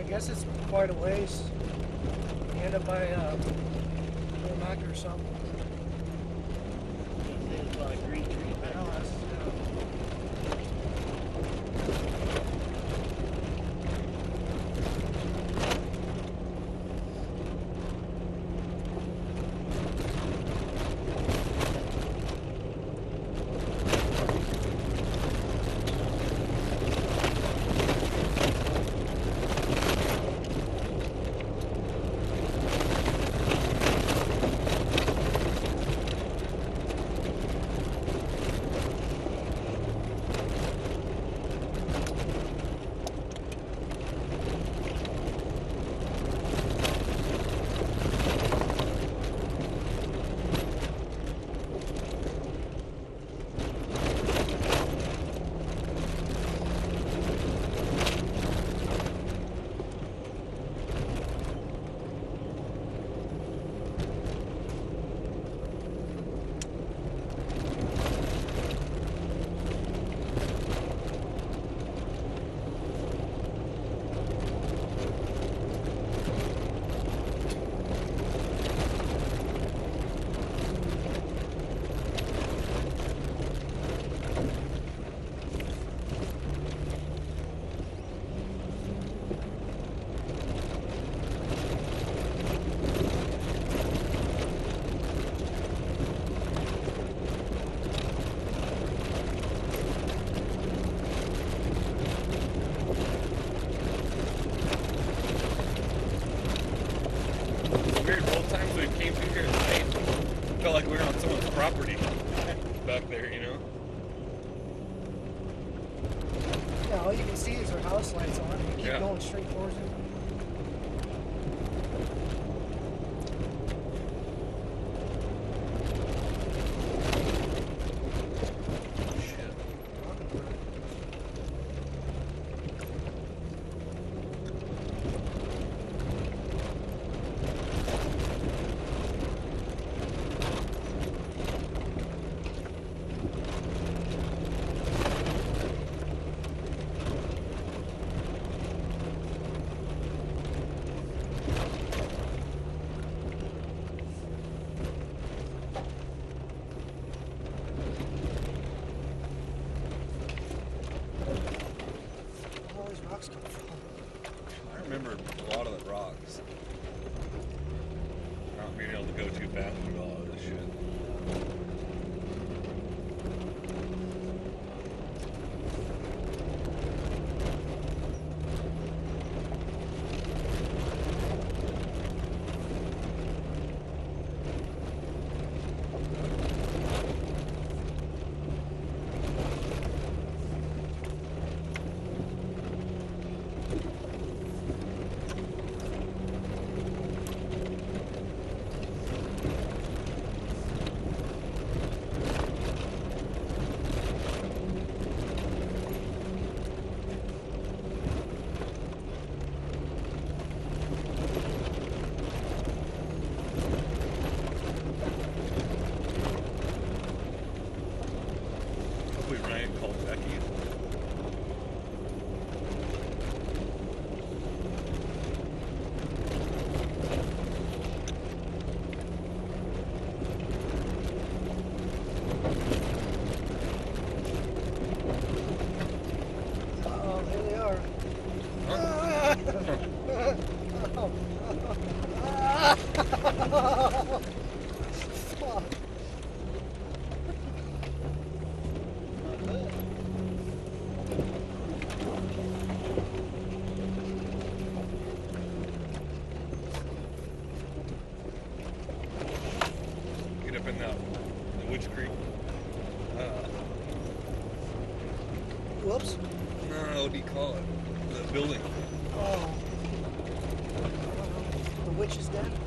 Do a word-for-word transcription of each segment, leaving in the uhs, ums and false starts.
guess it's quite a ways. You end up by uh, Mac or something. It's a lot of green trees back No, that's, Weird, both times we came through here at night, felt like we were on someone's property back there, you know? yeah, all you can see is their house lights on. You keep Yeah. going straight towards it. Shit. Where all these rocks come from? I remember a lot of the rocks. Not being able to go too fast through all of this shit. Hopefully Ryan called Becky. Uh-oh, here they are. Huh? Fuck. Get up in that the Woods Creek. Uh, Whoops. no, what do you call it? The building. Oh. The witch is dead?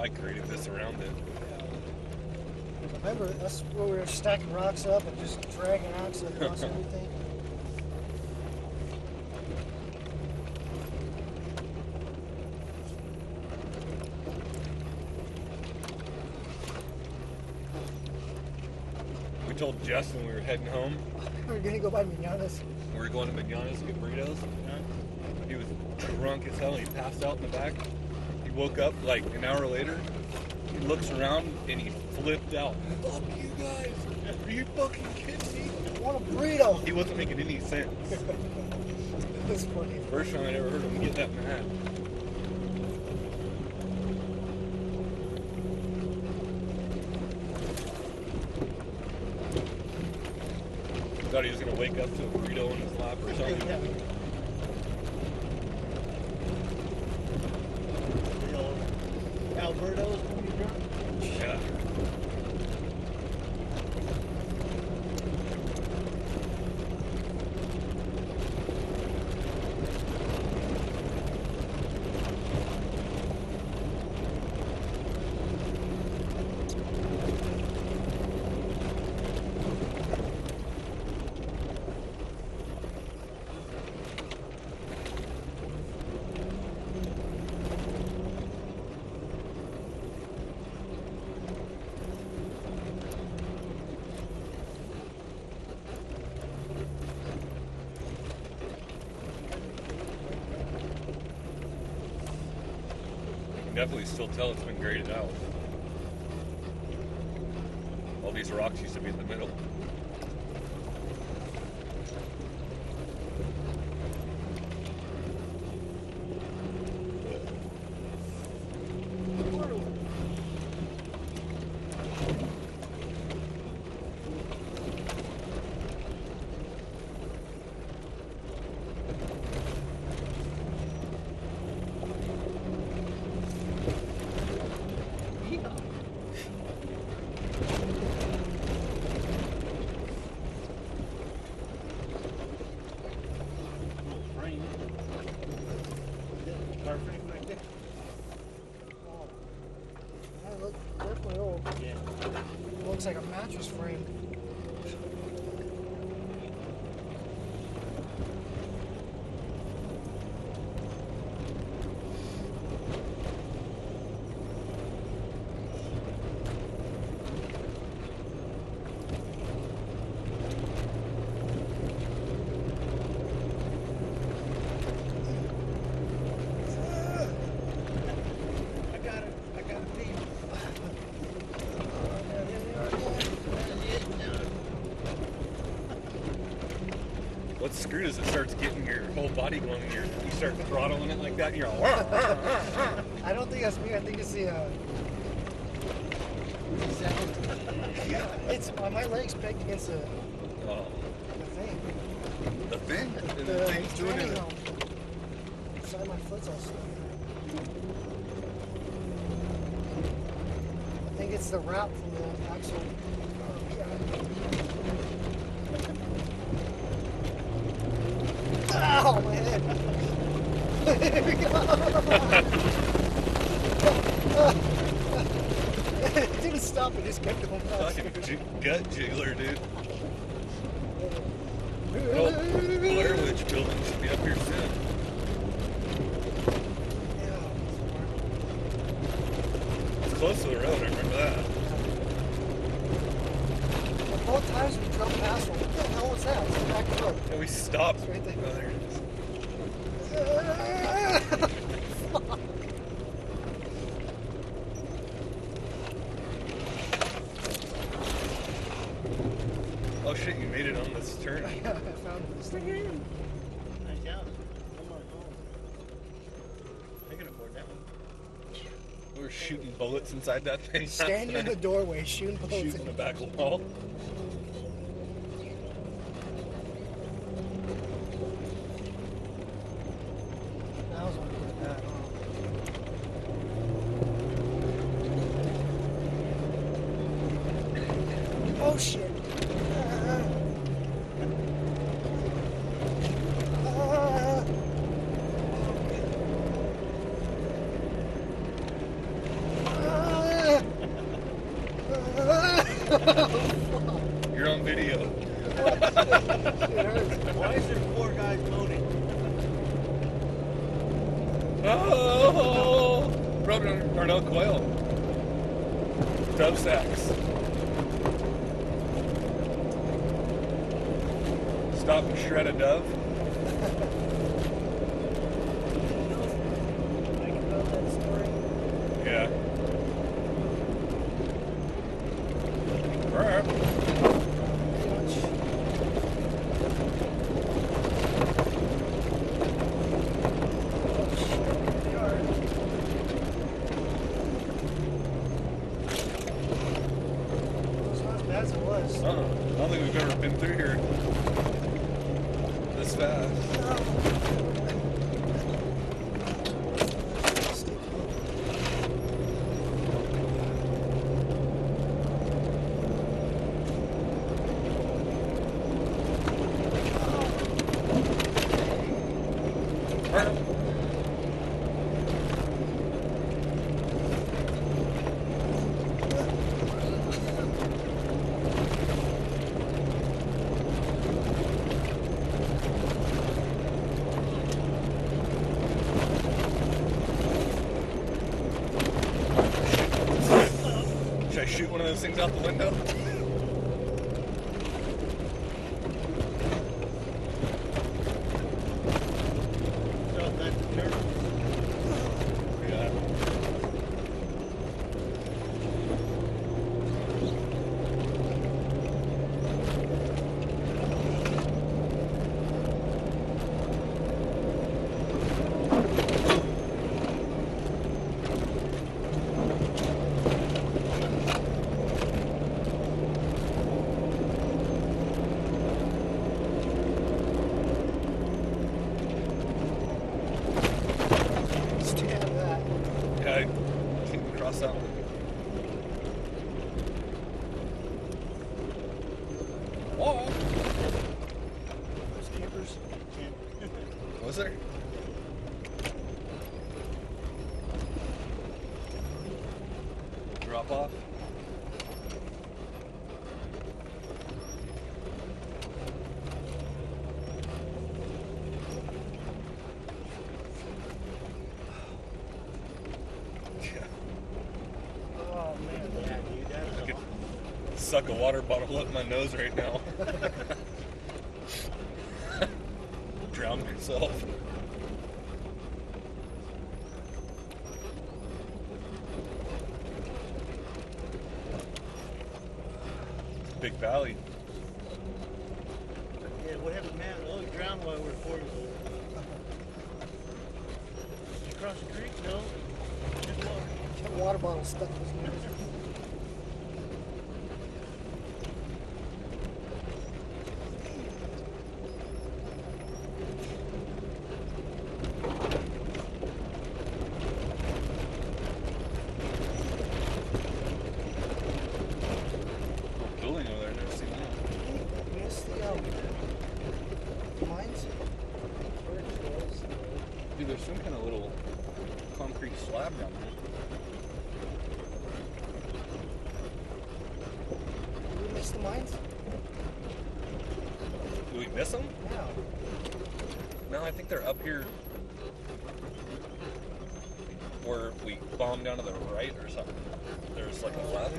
I created this around it. Remember, that's where we were stacking rocks up and just dragging rocks across everything. We told Jess when we were heading home, We were gonna go by Mananas. we were going to McDonald's to get burritos. He was drunk as hell. He passed out in the back. He woke up like an hour later. He looks around and he flipped out. Fuck you guys! Are you fucking kidding me? I want a burrito. He wasn't making any sense. That's funny. First time I'd ever heard him get that mad. Thought he was gonna wake up to a burrito in his lap or something. Yeah. The old Alberto's when you're drunk. Yeah. You can definitely still tell it's been graded out. All these rocks used to be in the middle. Frame. Car frame right there. Oh. That look definitely old. Yeah. It looks like a mattress frame. I got it. I got it deep. What's screwed is it starts getting your whole body going and you're, you start throttling it like that and you're all, "Wah, wah, wah, wah." I don't think that's me. I think it's the. Uh, it's uh, my legs pegged against the, Oh, the thing. the thing? The, And the thing's doing training it. helm. Side of my foot's all stuck. I think it's the wrap from the axle. Ow, my head. Here we go. It didn't stop, it just kept going faster. Fucking j- gut jiggler, dude. Oh, Blair Witch building should be up here soon. Yeah. It's close to the road, I remember that. Well, both times we drove past one. What the hell was that? It's the back of the road. And we stopped. It's right there. Oh, there it is. Fuck. Oh shit, you made it on this turn. Yeah, I found this thing. Nice job. Come on, home. I can afford that one. We were shooting bullets inside that thing. last Standing in the night. doorway, shooting bullets. Shooting the back wall. That was one pretty bad. Oh shit. Ah. Ah. Ah. You're on video. Why is there four guys moaning? Oh! Rode an Arnell Coil. Dove sacks. Stop and shred a dove. Think about that story. Yeah. Alright. Pretty much. Oh shit, they are. It's not as bad as it was. Uh-uh. I don't think we've ever been through here this fast. Should I shoot one of those things out the window? So that's the turtle. Yeah. Stand that. Yeah, I came across that one. Whoa! Those campers. Was there? Drop off? Yeah. Oh man. Yeah, dude, that I is could a suck a water bottle up my nose right now. Drown myself. Big valley. Yeah, what happened, man? Oh, he drowned while we were recording. Did you cross the creek? No. Just water. That water bottle stuck in his nose. Little building over there, never seen that. You missed the um, mines? Where it was. Dude, there's some kind of little concrete slab down there. Did we miss the mines? Did we miss them? Yeah. No, I think they're up here where we bombed down to the right or something. There's like a flat.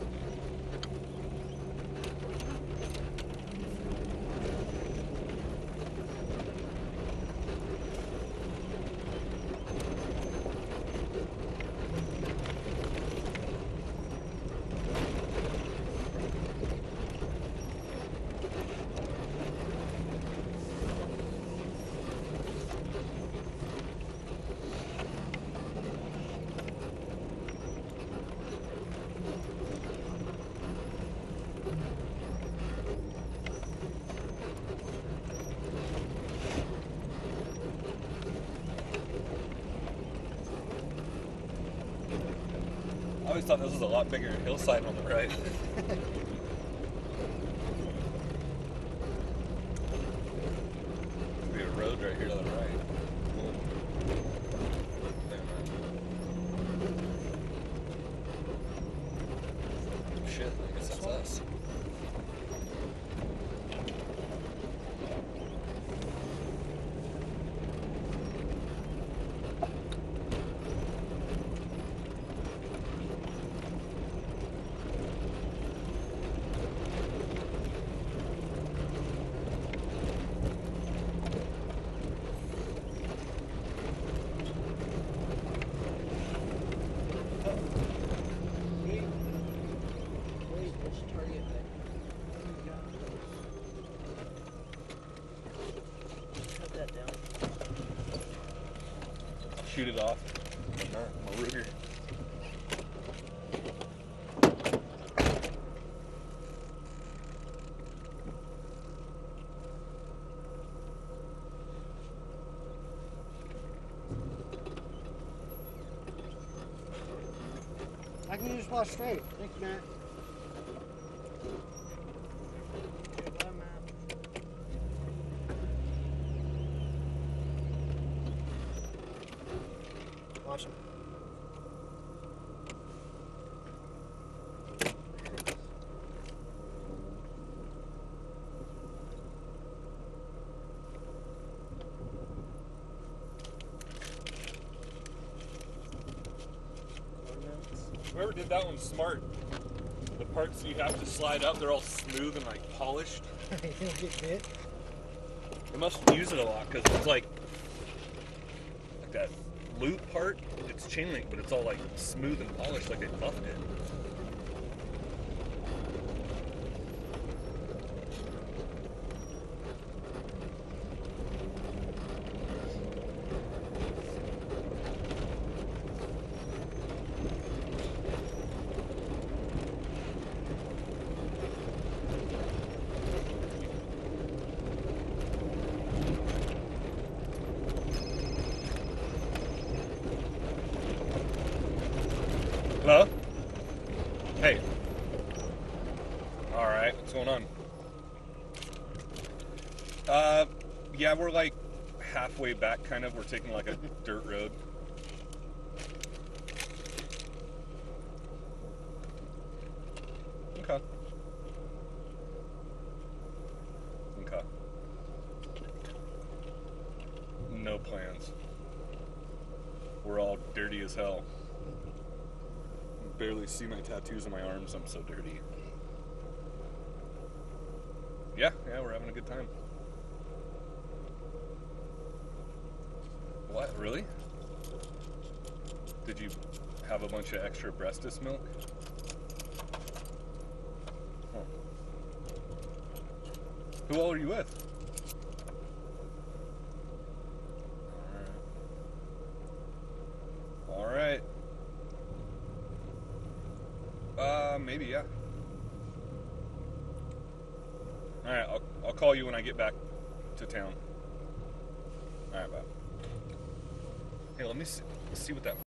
I always thought this was a lot bigger hillside on the right. Could be a road right here to the right. Never mind. Shit, I guess that's us. shoot it off. But nah, I'm a Ruger. I can just watch straight. Thank you, Matt. Okay, bye, Matt. Watch him. Whoever did that one's smart. The parts you have to slide up, they're all smooth and like polished. You don't get bit. They must use it a lot because it's like, like that loop part. It's chain link, but it's all like smooth and polished, like they buffed it. Hello? Hey. Alright, what's going on? Uh, yeah, we're like halfway back, kind of. We're taking like a dirt road. Okay. Okay. No plans. We're all dirty as hell. Barely see my tattoos on my arms. I'm so dirty. Yeah, yeah, we're having a good time. What, really? Did you have a bunch of extra breastus milk? Huh. Who all are you with? All right. All right. Uh, maybe, yeah. Alright, I'll, I'll call you when I get back to town. Alright, bye. Hey, let me see, see what that